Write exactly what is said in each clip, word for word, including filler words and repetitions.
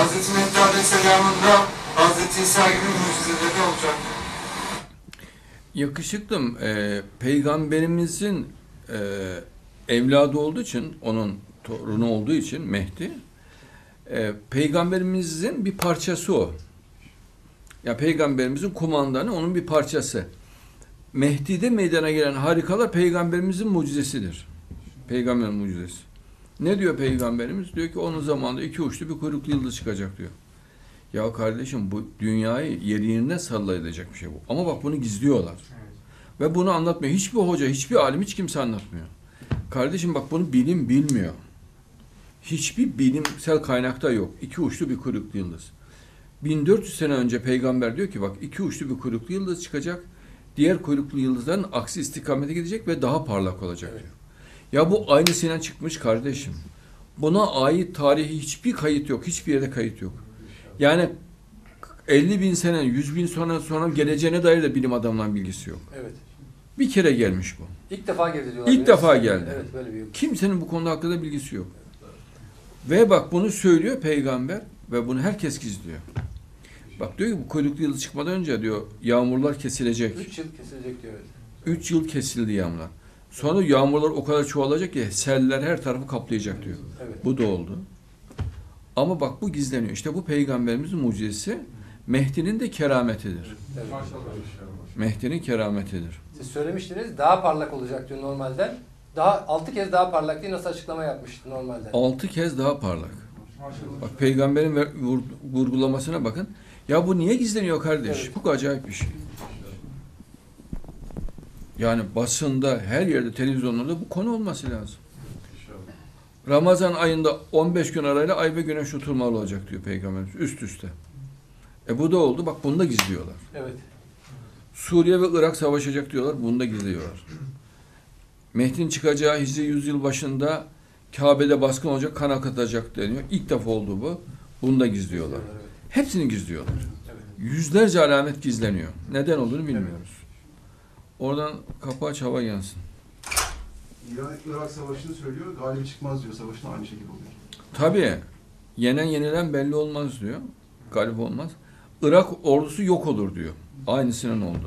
Hazreti Mehdi Aleyhisselam'ın Hazreti İsa gibi mucizeleri olacak. Yakışıklım, e, Peygamberimizin e, evladı olduğu için, onun torunu olduğu için Mehdi, e, Peygamberimizin bir parçası o. Ya Peygamberimizin kumandanı, onun bir parçası. Mehdi'de meydana gelen harikalar Peygamberimizin mucizesidir. Peygamberin mucizesi. Ne diyor Peygamberimiz? Diyor ki onun zamanında iki uçlu bir kuyruklu yıldız çıkacak diyor. Ya kardeşim, bu dünyayı yeri yerine sallayacak bir şey bu. Ama bak bunu gizliyorlar. Evet. Ve bunu anlatmıyor. Hiçbir hoca, hiçbir alim, hiç kimse anlatmıyor. Kardeşim bak, bunu bilim bilmiyor. Hiçbir bilimsel kaynakta yok. İki uçlu bir kuyruklu yıldız. bin dört yüz sene önce peygamber diyor ki bak, iki uçlu bir kuyruklu yıldız çıkacak. Diğer kuyruklu yıldızların aksi istikamete gidecek ve daha parlak olacak diyor. Ya bu aynısıyla çıkmış kardeşim. Buna ait tarihi hiçbir kayıt yok. Hiçbir yerde kayıt yok. Yani elli bin sene, yüz bin sonra sonra geleceğine dair de bilim adamlarının bilgisi yok. Evet. Bir kere gelmiş bu. İlk defa geldi diyorlar. İlk defa geldi. Evet, böyle bir... Kimsenin bu konuda hakkında bilgisi yok. Ve bak bunu söylüyor peygamber ve bunu herkes gizliyor. Bak diyor ki bu kuyruklu yıldız çıkmadan önce diyor yağmurlar kesilecek. Üç yıl kesilecek diyor. Üç yıl kesildi yağmurlar. Sonra yağmurlar o kadar çoğalacak ki seller her tarafı kaplayacak diyor. Evet. Bu da oldu. Ama bak bu gizleniyor. İşte bu peygamberimizin mucizesi, Mehdi'nin de kerametidir. Evet. Mehdi'nin kerametidir. Siz söylemiştiniz daha parlak olacak diyor normalden. Daha altı kez daha parlak diye nasıl açıklama yapmıştı normalden? Altı kez daha parlak. Bak peygamberin vurgulamasına bakın. Ya bu niye gizleniyor kardeş? Evet. Bu acayip bir şey. Yani basında, her yerde, televizyonlarda bu konu olması lazım. Ramazan ayında on beş gün arayla ay ve güneş tutulmalı olacak diyor Peygamberimiz üst üste. E bu da oldu. Bak bunu da gizliyorlar. Evet. Suriye ve Irak savaşacak diyorlar. Bunu da gizliyorlar. Mehdi'nin çıkacağı Hicri yüzyıl başında Kabe'de baskın olacak, kan akıtacak deniyor. İlk defa oldu bu. Bunu da gizliyorlar. Evet. Hepsini gizliyorlar. Evet. Yüzlerce alamet gizleniyor. Neden olduğunu bilmiyoruz. Oradan kapı aç, hava yansın. İran-Irak Savaşı'nı söylüyor, galibi çıkmaz diyor, savaşın aynı şekilde oluyor. Tabii, yenen yenilen belli olmaz diyor, galip olmaz. Irak ordusu yok olur diyor, aynısının oldu.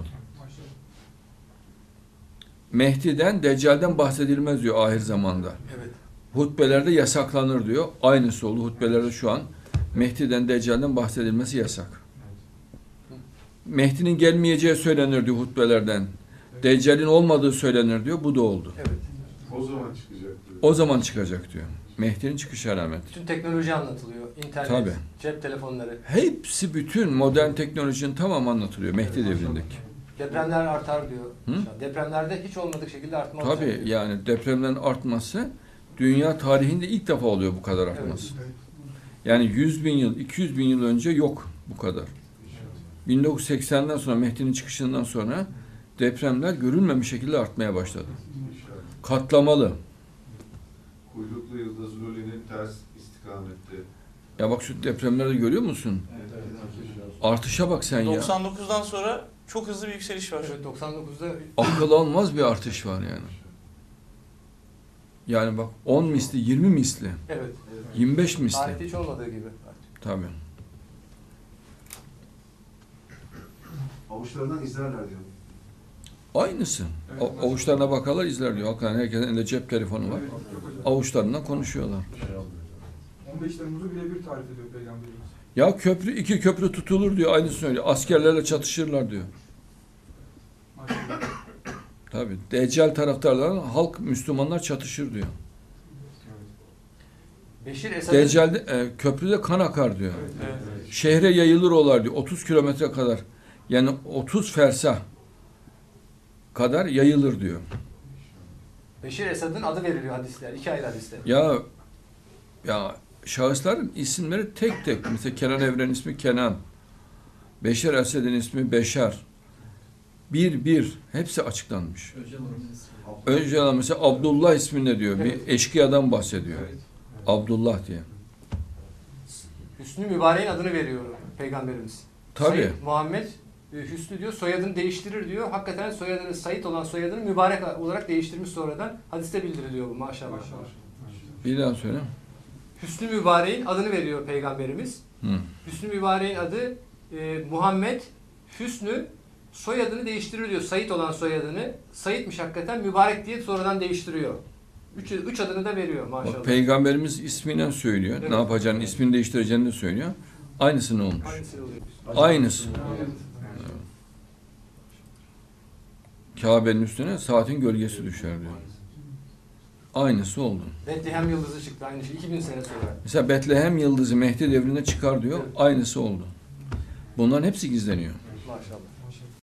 Mehdi'den, Deccal'den bahsedilmez diyor ahir zamanda. Evet. Hutbelerde yasaklanır diyor, aynısı oldu hutbelerde şu an. Mehdi'den, Deccal'den bahsedilmesi yasak. Mehdi'nin gelmeyeceği söylenir diyor hutbelerden. Deccal'in olmadığı söylenir diyor, bu da oldu. Evet. O zaman çıkacak diyor. O zaman çıkacak diyor. Mehdi'nin çıkış alameti. Bütün teknoloji anlatılıyor. İnternet, Tabii. cep telefonları. Hepsi, bütün modern teknolojinin tamamı anlatılıyor Mehdi Evet, devrindeki. Depremler artar diyor. Hı? Depremlerde hiç olmadık şekilde artma Tabii olacak diyor. yani depremlerin artması dünya tarihinde ilk defa oluyor bu kadar artması. Evet. Yani yüz bin yıl, iki yüz bin yıl önce yok bu kadar. bin dokuz yüz seksenden sonra, Mehdi'nin çıkışından sonra depremler görülmemiş şekilde artmaya başladı. Katlamalı. Kuyruklu yıldız Luli'nin ters istikamette. Ya bak şu depremleri görüyor musun? Evet, evet. Artışa bak sen ya. doksan dokuzdan sonra çok hızlı bir yükseliş var. Evet, doksan dokuzda Akıl almaz bir artış var yani. Yani bak on misli, yirmi misli, evet. yirmi beş misli. Tarihte hiç olmadığı gibi. Tabii. Avuçlarından izlerler diyor. Aynısı. A- avuçlarına bakarlar, izler diyor. Hakikaten herkesin elinde cep telefonu var. Avuçlarından konuşuyorlar. on beş Temmuz'u birebir tarif ediyor Peygamberimiz. Ya köprü, iki köprü tutulur diyor. Aynısını söylüyor. Askerlerle çatışırlar diyor. Maşallah. Tabii. Deccal taraftarlarla halk, Müslümanlar çatışır diyor. Beşir Esad'ın Deccal'de e, köprüde kan akar diyor. Evet. Şehre yayılır olar diyor. otuz kilometre kadar. Yani otuz fersah kadar yayılır diyor. Beşir Esad'ın adı veriliyor hadisler. İki ayrı hadisler. Ya ya şahısların isimleri tek tek. Mesela Kenan Evren'in ismi Kenan. Beşer Esed'in ismi Beşer. Bir bir. Hepsi açıklanmış. Öcalan mesela Abdullah isminde diyor. Evet. Bir eşkıyadan bahsediyor. Abdullah diye. Hüsnü Mübarek'in adını veriyor Peygamberimiz. Tabii. Said Muhammed e, Hüsnü diyor, soyadını değiştirir diyor. Hakikaten soyadını, Said olan soyadını mübarek olarak değiştirmiş sonradan. Hadiste bildiriliyor bu maşallah. Maşallah. Bir daha söyle. Hüsnü Mübarek'in adını veriyor Peygamberimiz. Hı. Hüsnü Mübarek'in adı e, Muhammed. Hüsnü soyadını değiştirir diyor. Said olan soyadını. Said'miş hakikaten, mübarek diye sonradan değiştiriyor. Üç, üç adını da veriyor maşallah. Bak, Peygamberimiz ismini söylüyor. Evet. Ne yapacağını, ismini değiştireceğini de söylüyor. Aynısını olmuş. Aynısı oluyor. Aynısı. Evet. Kabe'nin üstüne saatin gölgesi düşer diyor. Aynısı oldu. Bethlehem yıldızı çıktı aynı şey. iki bin sene sonra. Mesela Betlehem yıldızı Mehdi devrinde çıkar diyor. Evet. Aynısı oldu. Bunların hepsi gizleniyor. Maşallah.